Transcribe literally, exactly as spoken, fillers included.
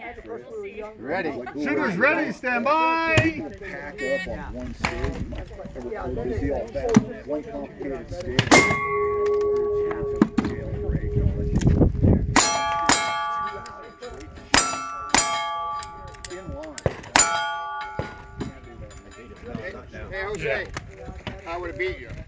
Ready. Shooters ready, stand by. Pack up on one stage. You see all that one complicated stage. Hey, Jose, I would have beat you.